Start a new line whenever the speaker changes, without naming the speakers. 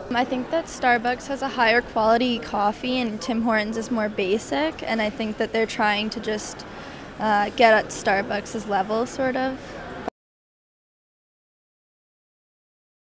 I think that Starbucks has a higher quality coffee and Tim Hortons is more basic, and I think that they're trying to just get at Starbucks' level, sort of.